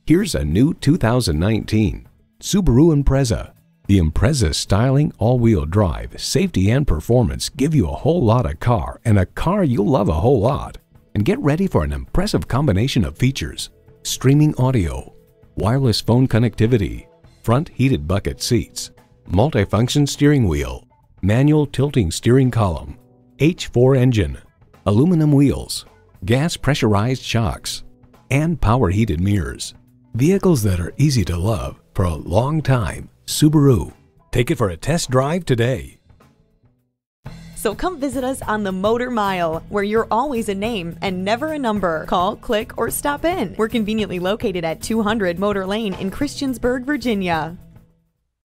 Here's a new 2019 Subaru Impreza. The Impreza's styling, all-wheel drive, safety, and performance give you a whole lot of car, and a car you'll love a whole lot. And get ready for an impressive combination of features: streaming audio, wireless phone connectivity, front heated bucket seats, multifunction steering wheel, manual tilting steering column, H4 engine, aluminum wheels, gas pressurized shocks, and power heated mirrors. Vehicles that are easy to love for a long time. Subaru. Take it for a test drive today. So come visit us on the Motor Mile, where you're always a name and never a number. Call, click, or stop in. We're conveniently located at 200 Motor Lane in Christiansburg, Virginia.